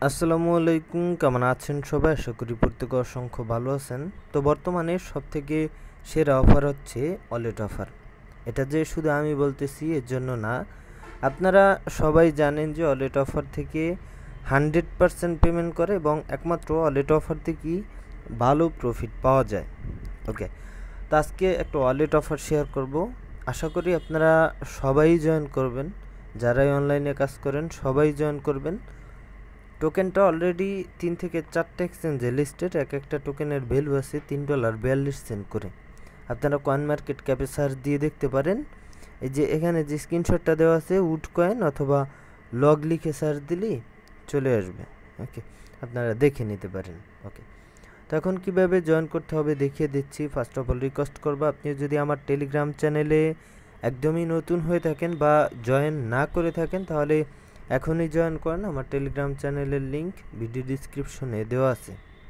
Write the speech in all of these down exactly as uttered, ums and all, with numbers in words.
আসসালামু আলাইকুম, কেমন আছেন সবাই? আশা করি প্রত্যেকে অসংখ্য ভালো আছেন। তো বর্তমানে সবথেকে সেরা অফার হচ্ছে ওয়ালেট অফার। এটা যে শুধু আমি বলতেছি এর জন্য না, আপনারা সবাই জানেন যে ওয়ালেট অফার থেকে হান্ড্রেড পারসেন্ট পেমেন্ট করে এবং একমাত্র ওয়ালেট অফার থেকেই ভালো প্রফিট পাওয়া যায়। ওকে, তো আজকে একটা ওয়ালেট অফার শেয়ার করব। আশা করি আপনারা সবাই জয়েন করবেন, যারাই অনলাইনে কাজ করেন সবাই জয়েন করবেন। টোকেনটা অলরেডি তিন থেকে চারটে এক্সচেঞ্জে লিস্টেড। এক একটা টোকেনের ভ্যালু আছে তিন ডলার বিয়াল্লিশ সেন্ট করে। আপনারা কয়েন মার্কেট ক্যাপে সার্চ দিয়ে দেখতে পারেন। এই যে এখানে যে স্ক্রিনশটটা দেওয়া আছে WoodCoin অথবা লগ লিখে সার্চ দিলেই চলে আসবে। ওকে, আপনারা দেখে নিতে পারেন। ওকে, তো এখন কীভাবে জয়েন করতে হবে দেখিয়ে দিচ্ছি। ফার্স্ট অফ অল রিকোয়েস্ট করবো, আপনি যদি আমার টেলিগ্রাম চ্যানেলে একদমই নতুন হয়ে থাকেন বা জয়েন না করে থাকেন তাহলে এখনই জয়েন করেন। আমার টেলিগ্রাম চ্যানেলের লিংক ভিডিও ডিসক্রিপশনে দেওয়া আছে।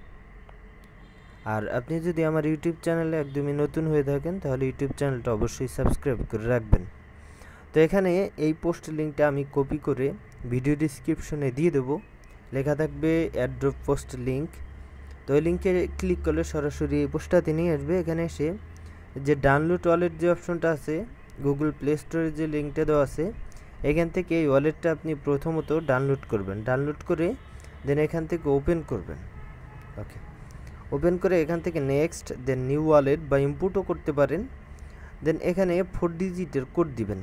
আর আপনি যদি আমার ইউটিউব চ্যানেলে একদমই নতুন হয়ে থাকেন তাহলে ইউটিউব চ্যানেলটা অবশ্যই সাবস্ক্রাইব করে রাখবেন। তো এখানে এই পোস্ট লিঙ্কটা আমি কপি করে ভিডিও ডিসক্রিপশনে দিয়ে দেবো, লেখা থাকবে এয়ারড্রপ পোস্ট লিঙ্ক। তো ওই লিঙ্কে ক্লিক করলে সরাসরি এই পোস্টটাতে নিয়ে আসবে। এখানে এসে যে ডাউনলোড ওয়ালেট যে অপশনটা আছে, গুগল প্লে স্টোরে যে লিঙ্কটা দেওয়া আছে, এখান থেকে এই ওয়ালেটটা আপনি প্রথমত ডাউনলোড করবেন। ডাউনলোড করে দেন এখান থেকে ওপেন করবেন। ওকে, ওপেন করে এখান থেকে নেক্সট, দেন নিউ ওয়ালেট বা ইম্পোর্টও করতে পারেন। দেন এখানে ফোর ডিজিটের কোড দিবেন,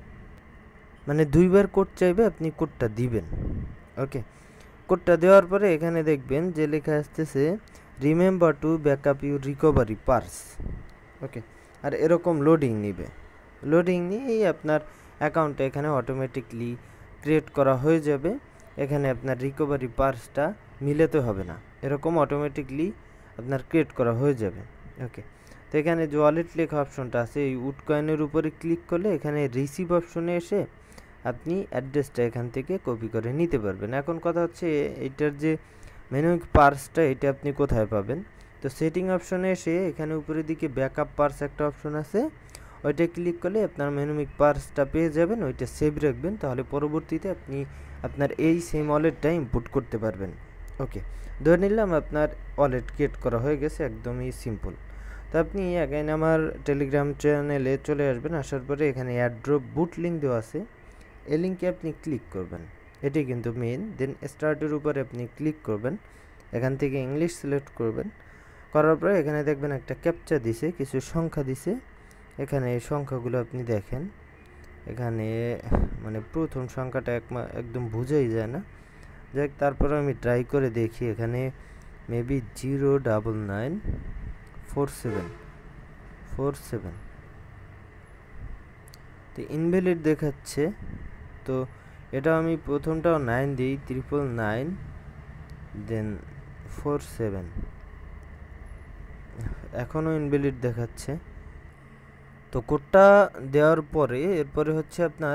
মানে দুইবার কোড চাইবে, আপনি কোডটা দিবেন। ওকে, কোডটা দেওয়ার পরে এখানে দেখবেন যে লেখা আসতেছে remember to backup your recovery phrase. Okay, আর এরকম লোডিং নিবে। লোডিং নিয়েই আপনার অ্যাকাউন্টটা এখানে অটোমেটিকলি ক্রিয়েট করা হয়ে যাবে। এখানে আপনার রিকভারি পার্সটা মিলাতে হবে না, এরকম অটোমেটিকলি আপনার ক্রিয়েট করা হয়ে যাবে। ওকে, তো এখানে যে ওয়ালেট লেখা অপশনটা আছে এই WoodCoin-এর উপরে ক্লিক করলে এখানে রিসিভ অপশনে এসে আপনি অ্যাড্রেসটা এখান থেকে কপি করে নিতে পারবেন। এখন কথা হচ্ছে এইটার যে মেনুইক পার্সটা এটা আপনি কোথায় পাবেন? তো সেটিং অপশনে এসে এখানে উপরের দিকে ব্যাকআপ পার্স একটা অপশন আছে, ওইটা ক্লিক করলে আপনার মেনুমিক পার্সটা পেয়ে যাবেন। ওইটা সেভ রাখবেন, তাহলে পরবর্তীতে আপনি আপনার এই সেম ওয়ালেটটা ইম্পোর্ট করতে পারবেন। ওকে, ধরে নিলাম আপনার ওয়ালেট ক্রিয়েট করা হয়ে গেছে, একদমই সিম্পল। তো আপনি অ্যাগাইন আমার টেলিগ্রাম চ্যানেলে চলে আসবেন। আসার পরে এখানে এয়ারড্রপ বুট লিঙ্ক দেওয়া আছে, এই লিঙ্কে আপনি ক্লিক করবেন। এটি কিন্তু মেইন। দেন স্টার্টের উপরে আপনি ক্লিক করবেন, এখান থেকে ইংলিশ সিলেক্ট করবেন। করার পরে এখানে দেখবেন একটা ক্যাপচা দিছে, কিছু সংখ্যা দিছে। এখানে এই সংখ্যাগুলো আপনি দেখেন, এখানে মানে প্রথম সংখ্যাটা এক একদম বোঝাই যায় না। যাই হোক, তারপরে আমি ট্রাই করে দেখি। এখানে maybe zero double nine four seven four seven তো ইনভ্যালিড দেখাচ্ছে। তো এটা আমি প্রথমটাও নাইন দিই, triple nine then four seven, এখনও ইনভ্যালিড দেখাচ্ছে। তো কোডটা দেওয়ার পরে এরপরে হচ্ছে আপনার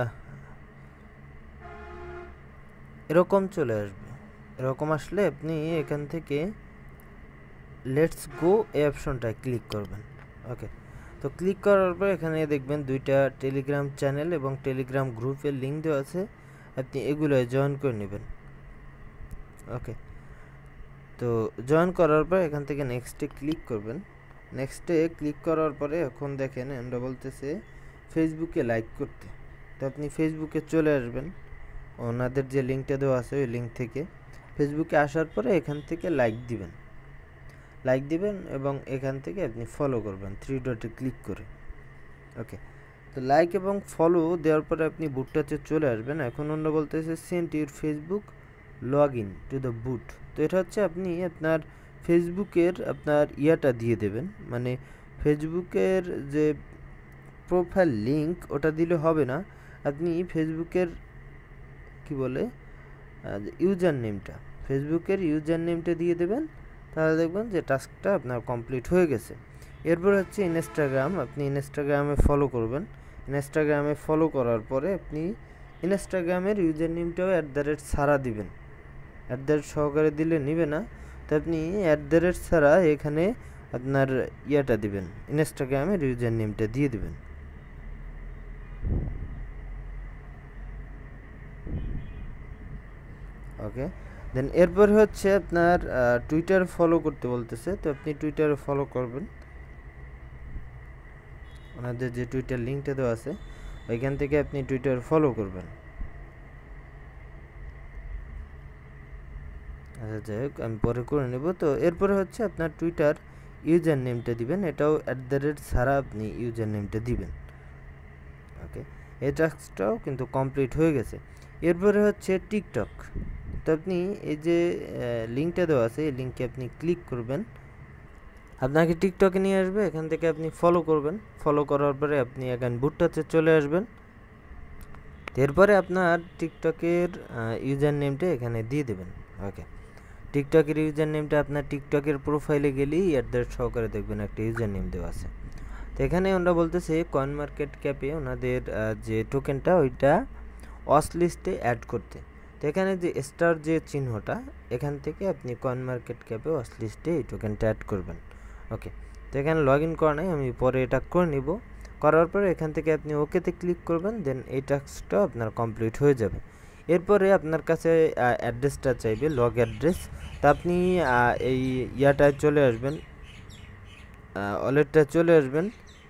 এরকম চলে আসবে। এরকম আসলে আপনি এখান থেকে লেটস গো এই অপশনটায় ক্লিক করবেন। ওকে, তো ক্লিক করার পর এখানে দেখবেন দুইটা টেলিগ্রাম চ্যানেল এবং টেলিগ্রাম গ্রুপের লিঙ্ক দেওয়া আছে, আপনি এগুলোয় জয়েন করে নেবেন। ওকে, তো জয়েন করার পর এখান থেকে নেক্সটে ক্লিক করবেন। নেক্সটে ক্লিক করার পরে এখন দেখেন আমরা বলতেছে ফেসবুকে লাইক করতে। তো আপনি ফেসবুকে চলে আসবেন, ওনাদের যে লিঙ্কটা দেওয়া আছে ওই লিঙ্ক থেকে ফেসবুকে আসার পরে এখান থেকে লাইক দিবেন। লাইক দিবেন এবং এখান থেকে আপনি ফলো করবেন থ্রি ডটে ক্লিক করে। ওকে, তো লাইক এবং ফলো দেওয়ার পরে আপনি বুটটাতে চলে আসবেন। এখন ওনারা বলতেছে send your Facebook log in to the bot. তো এটা হচ্ছে আপনি আপনার ফেসবুকের আপনার ইয়াটা দিয়ে দেবেন, মানে ফেসবুকের যে প্রোফাইল লিঙ্ক ওটা দিলে হবে না, আপনি ফেসবুকের কি বলে ইউজার নেমটা, ফেসবুকের ইউজার নেমটা দিয়ে দেবেন। তাহলে দেখবেন যে টাস্কটা আপনার কমপ্লিট হয়ে গেছে। এরপর হচ্ছে ইনস্টাগ্রাম, আপনি ইনস্টাগ্রামে ফলো করবেন। ইনস্টাগ্রামে ফলো করার পরে আপনি ইনস্টাগ্রামের ইউজার নেমটাও অ্যাট দ্য রেট ছাড়া দিবেন, অ্যাট দ্য রেট সহকারে দিলে নিবে না। তো আপনি অ্যাট দ্য রেট ছাড়া এখানে আপনার ইয়াটা দিবেন, ইনস্টাগ্রামের ইউজার নেমটা দিয়ে দিবেন। ওকে, দেন এরপর হচ্ছে আপনার টুইটার ফলো করতে বলতেছে, তো আপনি টুইটারে ফলো করবেন। ওনাদের যে টুইটার লিঙ্কটা দেওয়া আছে ওইখান থেকে আপনি টুইটার ফলো করবেন। আচ্ছা যাই হোক, আমি পরে করে নেব। তো এরপরে হচ্ছে আপনার টুইটার ইউজার নেমটা দিবেন, এটাও অ্যাট দ্য রেট ছাড়া আপনি ইউজার নেমটা দিবেন। ওকে, এই টাস্কটাও কিন্তু কমপ্লিট হয়ে গেছে। এরপরে হচ্ছে টিকটক। তো আপনি এই যে লিঙ্কটা দেওয়া আছে এই লিঙ্কে আপনি ক্লিক করবেন, আপনাকে টিকটকে নিয়ে আসবে। এখান থেকে আপনি ফলো করবেন, ফলো করার পরে আপনি এখানে বুটটাতে চলে আসবেন। এরপরে আপনার টিকটকের ইউজার নেমটা এখানে দিয়ে দেবেন। ওকে, টিকটকের ইউজার নেমটা আপনার টিকটকের প্রোফাইলে গেলেই অ্যাট দ্য রেট সহকারে দেখবেন একটা ইউজার নেম দেওয়া আছে। তো এখানে ওরা বলতেছে কয়েন মার্কেট ক্যাপে ওনাদের যে টোকেনটা ওইটা ওয়াচ লিস্টে অ্যাড করতে। তো এখানে যে স্টার যে চিহ্নটা এখান থেকে আপনি কয়েন মার্কেট ক্যাপে ওয়াচ লিস্টে এই টোকেনটা অ্যাড করবেন। ওকে, তো এখানে লগ ইন করা নাই, আমি পরে এটা করে নিব। করার পরে এখান থেকে আপনি ওকেতে ক্লিক করবেন, দেন এই টাস্কটা আপনার কমপ্লিট হয়ে যাবে। এরপরে আপনার কাছে অ্যাড্রেসটা চাইবে, লগ অ্যাড্রেস। তা আপনি এই ইয়াটায় চলে আসবেন, ওয়ালেটটা চলে আসবেন।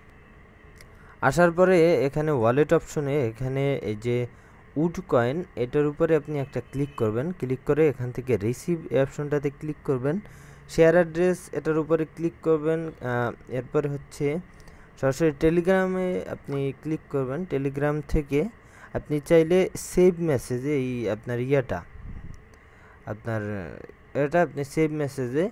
আসার পরে এখানে ওয়ালেট অপশনে এখানে এই যে WoodCoin এটার উপরে আপনি একটা ক্লিক করবেন। ক্লিক করে এখান থেকে রিসিভ অপশনটাতে ক্লিক করবেন। শেয়ার অ্যাড্রেস এটার উপরে ক্লিক করবেন। এরপরে হচ্ছে সরাসরি টেলিগ্রামে আপনি ক্লিক করবেন। টেলিগ্রাম থেকে আপনি চাইলে সেভ মেসেজে এই আপনার ইয়াটা আপনার এটা আপনি সেভ মেসেজে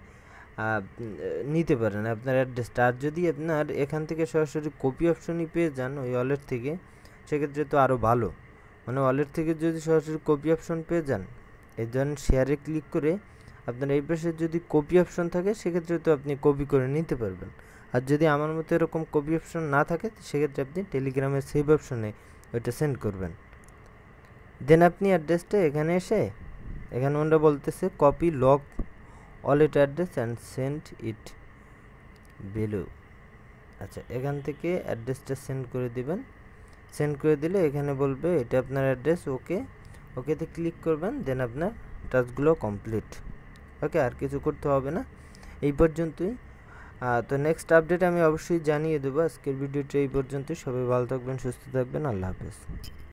নিতে পারেন আপনার অ্যাড্রেসটা। আর যদি আপনার এখান থেকে সরাসরি কপি অপশনই পেয়ে যান ওই ওয়ালেট থেকে, সেক্ষেত্রে তো আরও ভালো। মানে ওয়ালেট থেকে যদি সরাসরি কপি অপশন পেয়ে যান, এই জন্য শেয়ারে ক্লিক করে আপনার এই পাশে যদি কপি অপশন থাকে সেক্ষেত্রে তো আপনি কপি করে নিতে পারবেন। আর যদি আমার মতো এরকম কপি অপশন না থাকে সেক্ষেত্রে আপনি টেলিগ্রামের সেভ অপশনে ওইটা সেন্ড করবেন। দেন আপনি অ্যাড্রেসটা এখানে এসে এখানে ওটা বলতেছে copy log wallet address and send it below. আচ্ছা, এখান থেকে অ্যাড্রেসটা সেন্ড করে দিবেন। সেন্ড করে দিলে এখানে বলবে এটা আপনার অ্যাড্রেস। ওকে, ওকেতে ক্লিক করবেন, দেন আপনার টাস্কগুলো কমপ্লিট। ওকে, আর কিছু করতে হবে না, এই পর্যন্তই। তো নেক্সট আপডেট আমি অবশ্যই জানিয়ে দেবো। আজকের ভিডিওটা এই পর্যন্তই। সবাই ভালো থাকবেন, সুস্থ থাকবেন, আল্লাহ হাফেজ।